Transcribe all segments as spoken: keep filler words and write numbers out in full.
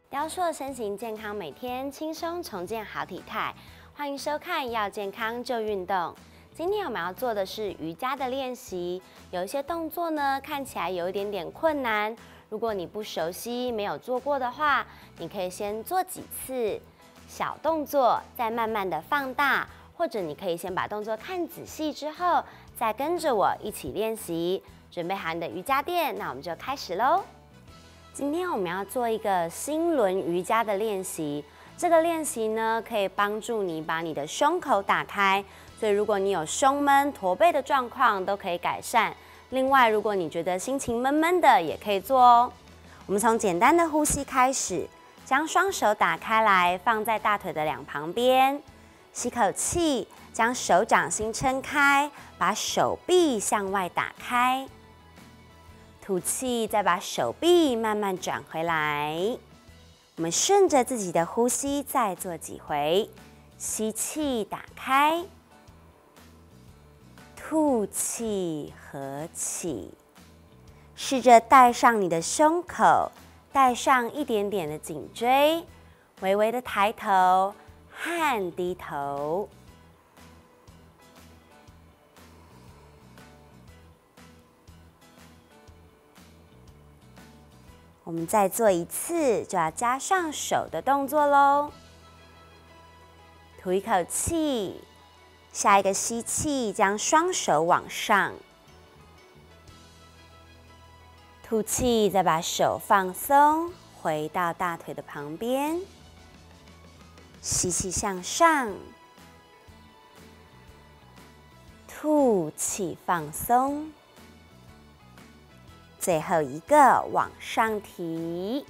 雕塑身形健康，每天轻松重建好体态。欢迎收看《要健康就运动》。今天我们要做的是瑜伽的练习，有一些动作呢看起来有一点点困难。如果你不熟悉、没有做过的话，你可以先做几次小动作，再慢慢的放大，或者你可以先把动作看仔细之后，再跟着我一起练习。准备好你的瑜伽垫，那我们就开始喽。今天我们要做一个心轮瑜伽的练习。这个练习呢，可以帮助你把你的胸口打开，所以如果你有胸闷、驼背的状况，都可以改善。另外，如果你觉得心情闷闷的，也可以做哦。我们从简单的呼吸开始，将双手打开来，放在大腿的两旁边，吸口气，将手掌心撑开，把手臂向外打开。吐气，再把手臂慢慢转回来。我们顺着自己的呼吸再做几回。吸气，打开；吐气，合起。试着带上你的胸口，带上一点点的颈椎，微微的抬头和低头。我们再做一次，就要加上手的动作喽。吐一口气，下一个吸气，将双手往上。吐气，再把手放松，回到大腿的旁边。吸气向上，吐气放松。最后一个往上提，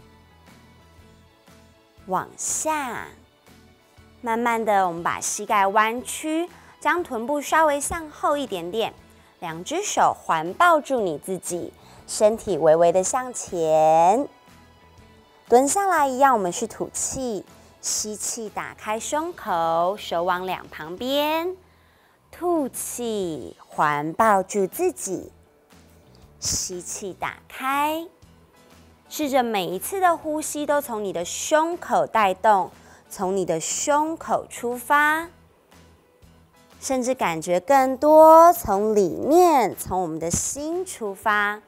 往下，慢慢的，我们把膝盖弯曲，将臀部稍微向后一点点，两只手环抱住你自己，身体微微的向前，蹲下来一样，我们是吐气，吸气，打开胸口，手往两旁边，吐气，环抱住自己。吸气，打开，试着每一次的呼吸都从你的胸口带动，从你的胸口出发，甚至感觉更多从里面，从我们的心出发。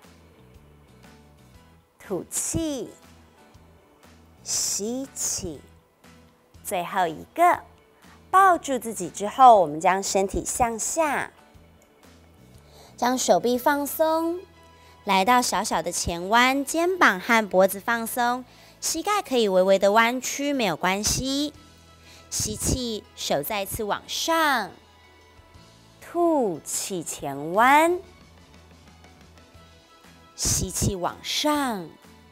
吐气，吸气，最后一个，抱住自己之后，我们将身体向下，将手臂放松。来到小小的前弯，肩膀和脖子放松，膝盖可以微微的弯曲，没有关系。吸气，手再次往上，吐气前弯，吸气往上，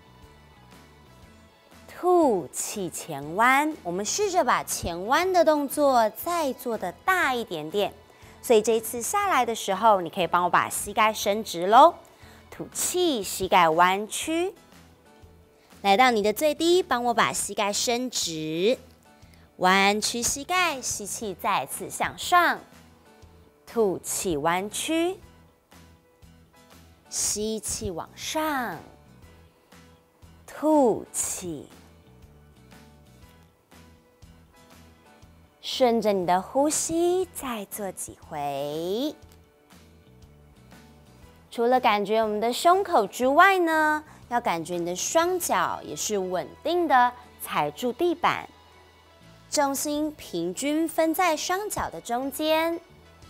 吐气前弯。我们试着把前弯的动作再做得大一点点，所以这一次下来的时候，你可以帮我把膝盖伸直咯。吐气，膝盖弯曲，来到你的最低，帮我把膝盖伸直，弯曲膝盖，吸气再次向上，吐气弯曲，吸气往上，吐气，顺着你的呼吸再做几回。除了感觉我们的胸口之外呢，要感觉你的双脚也是稳定的踩住地板，重心平均分在双脚的中间。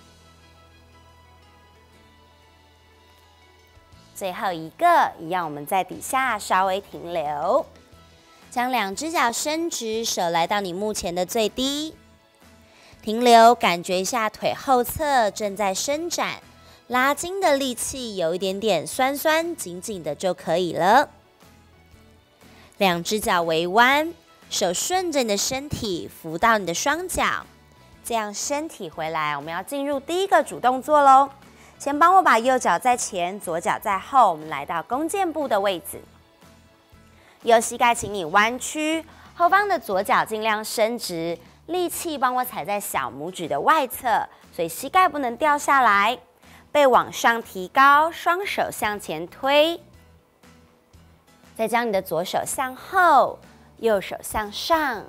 最后一个，一样我们在底下稍微停留，将两只脚伸直，手来到你目前的最低，停留，感觉一下腿后侧正在伸展。拉筋的力气有一点点酸酸紧紧的就可以了。两只脚微弯，手顺着你的身体扶到你的双脚，这样身体回来，我们要进入第一个主动作咯。先帮我把右脚在前，左脚在后，我们来到弓箭步的位置。右膝盖请你弯曲，后方的左脚尽量伸直，力气帮我踩在小拇指的外侧，所以膝盖不能掉下来。背往上提高，双手向前推，再将你的左手向后， 右手向上。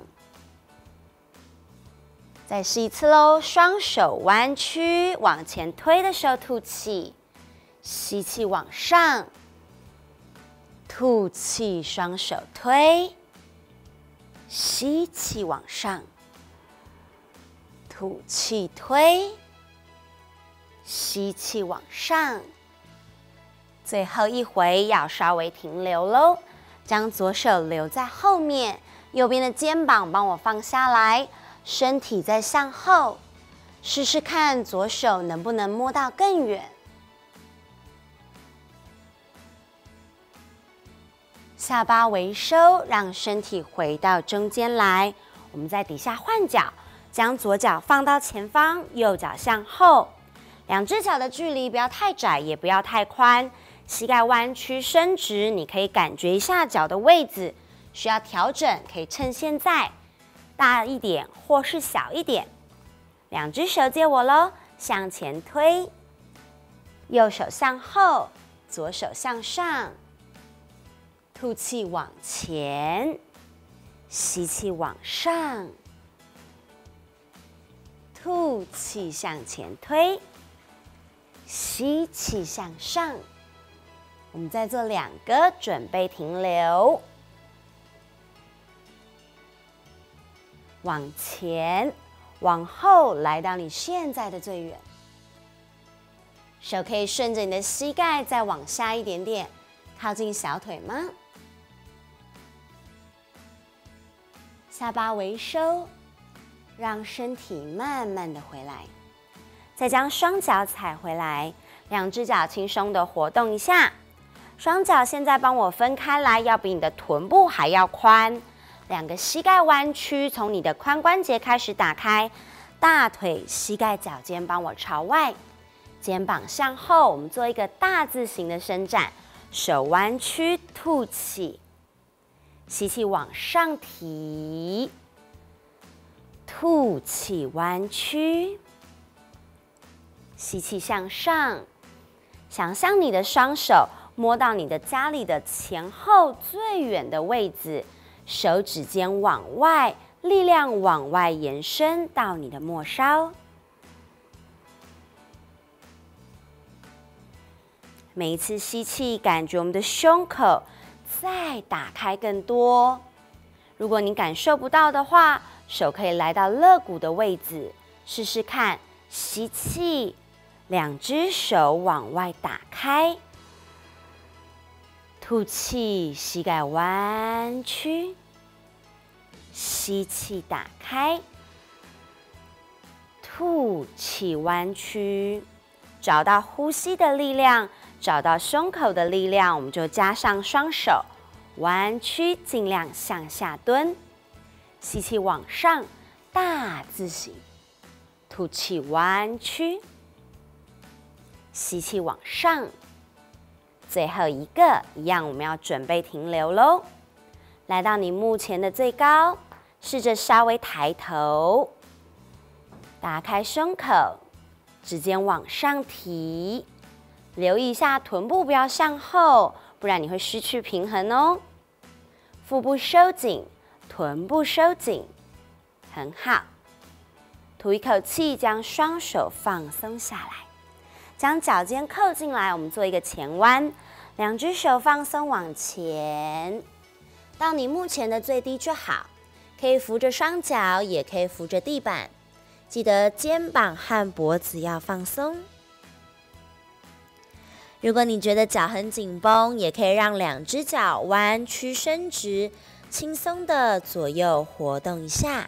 再试一次喽，双手弯曲，往前推的时候吐气，吸气往上，吐气，双手推，吸气往上，吐气推，吸气往上。最后一回要稍微停留喽，将左手留在后面，右边的肩膀帮我放下来。身体再向后，试试看左手能不能摸到更远。下巴微收，让身体回到中间来。我们在底下换脚，将左脚放到前方，右脚向后。两只脚的距离不要太窄，也不要太宽。膝盖弯曲伸直，你可以感觉一下脚的位置，需要调整，可以趁现在。大一点或是小一点，两只手借我喽，向前推，右手向后，左手向上，吐气往前，吸气往上，吐气向前推，吸气向上。我们再做两个，准备停留。往前，往后，来到你现在的最远。手可以顺着你的膝盖再往下一点点，靠近小腿吗？下巴微收，让身体慢慢的回来。再将双脚踩回来，两只脚轻松的活动一下。双脚现在帮我分开来，要比你的臀部还要宽。两个膝盖弯曲，从你的髋关节开始打开，大腿、膝盖、脚尖帮我朝外，肩膀向后，我们做一个大字形的伸展，手弯曲，吐气，吸气往上提，吐气弯曲，吸气向上，想象你的双手摸到你的家里的前后最远的位置。手指尖往外，力量往外延伸到你的末梢。每一次吸气，感觉我们的胸口再打开更多。如果你感受不到的话，手可以来到肋骨的位置，试试看。吸气，两只手往外打开。吐气，膝盖弯曲，吸气打开，吐气弯曲，找到呼吸的力量，找到胸口的力量，我们就加上双手弯曲，尽量向下蹲，吸气往上，大字形，吐气弯曲，吸气往上。最后一个一样，我们要准备停留喽。来到你目前的最高，试着稍微抬头，打开胸口，指尖往上提，留意一下臀部不要向后，不然你会失去平衡哦。腹部收紧，臀部收紧，很好。吐一口气，将双手放松下来。将脚尖扣进来，我们做一个前弯，两只手放松往前，到你目前的最低就好。可以扶着双脚，也可以扶着地板，记得肩膀和脖子要放松。如果你觉得脚很紧绷，也可以让两只脚弯曲伸直，轻松的左右活动一下。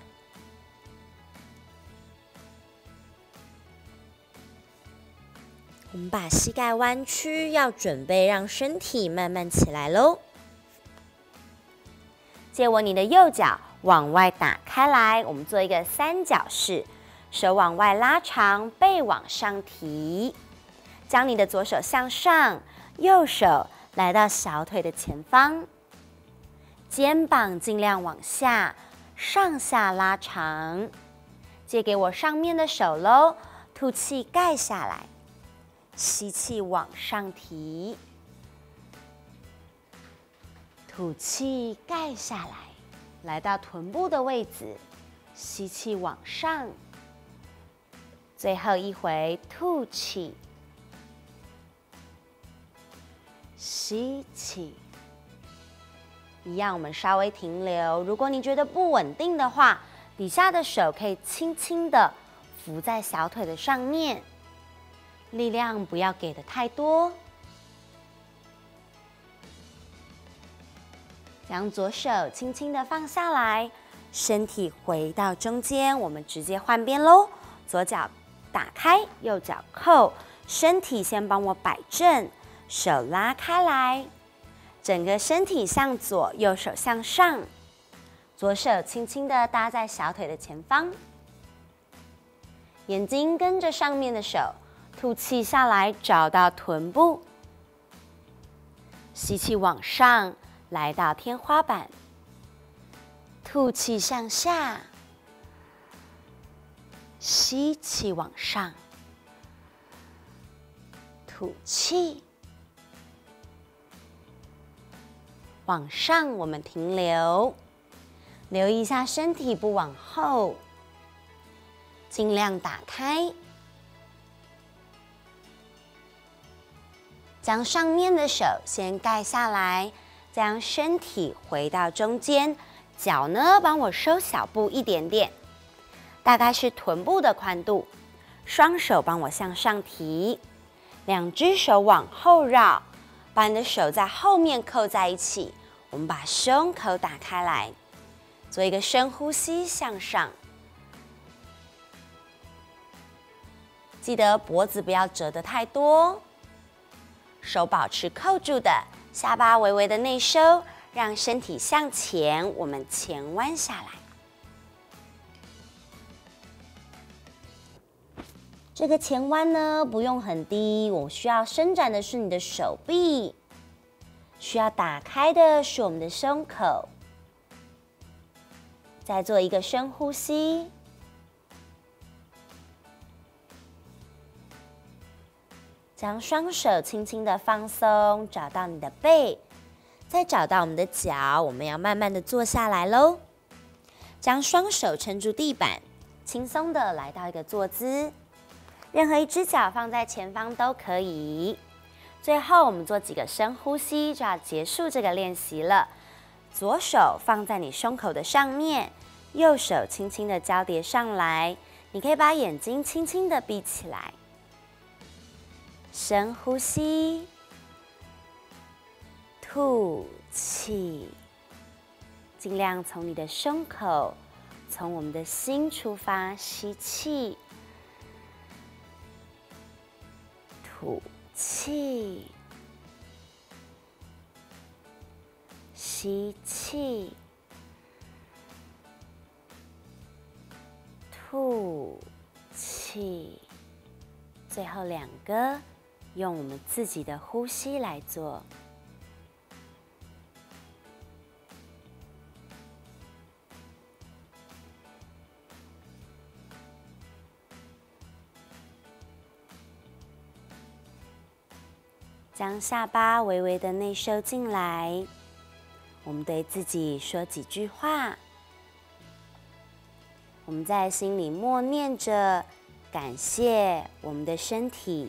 我们把膝盖弯曲，要准备让身体慢慢起来喽。借我你的右脚往外打开来，我们做一个三角式，手往外拉长，背往上提，将你的左手向上，右手来到小腿的前方，肩膀尽量往下，上下拉长。借给我上面的手喽，吐气盖下来。吸气往上提，吐气盖下来。 来到臀部的位置，吸气往上。最后一回吐气，吸气。一样，我们稍微停留。如果你觉得不稳定的话，底下的手可以轻轻的扶在小腿的上面，力量不要给的太多。将左手轻轻的放下来，身体回到中间，我们直接换边喽。左脚打开，右脚扣，身体先帮我摆正，手拉开来。整个身体向左，右手向上，左手轻轻地搭在小腿的前方，眼睛跟着上面的手，吐气下来，找到臀部，吸气往上，来到天花板，吐气向下，吸气往上，吐气。往上，我们停留，留意一下身体不往后，尽量打开，将上面的手先盖下来，将身体回到中间，脚呢帮我收小步一点点，大概是臀部的宽度，双手帮我向上提，两只手往后绕。把你的手在后面扣在一起，我们把胸口打开来，做一个深呼吸，向上。记得脖子不要折得太多，手保持扣住的，下巴微微的内收，让身体向前，我们前弯下来。这个前弯呢，不用很低，我需要伸展的是你的手臂，需要打开的是我们的胸口。再做一个深呼吸，将双手轻轻的放松，找到你的背，再找到我们的脚，我们要慢慢的坐下来咯。将双手撑住地板，轻松的来到一个坐姿。任何一只脚放在前方都可以。最后，我们做几个深呼吸，就要结束这个练习了。左手放在你胸口的上面，右手轻轻的交叠上来。你可以把眼睛轻轻的闭起来。深呼吸，吐气，尽量从你的胸口，从我们的心出发，吸气。吐气，吸气，吐气。最后两个，用我们自己的呼吸来做。将下巴微微的内收进来，我们对自己说几句话。我们在心里默念着感谢我们的身体，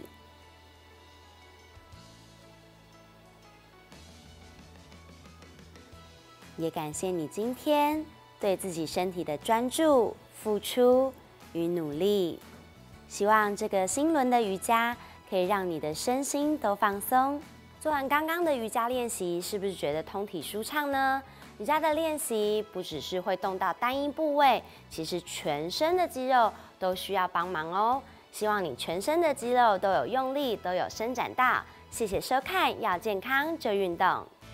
也感谢你今天对自己身体的专注、付出与努力。希望这个新轮的瑜伽可以让你的身心都放松。做完刚刚的瑜伽练习，是不是觉得通体舒畅呢？瑜伽的练习不只是会动到单一部位，其实全身的肌肉都需要帮忙哦。希望你全身的肌肉都有用力，都有伸展到。谢谢收看，要健康就运动。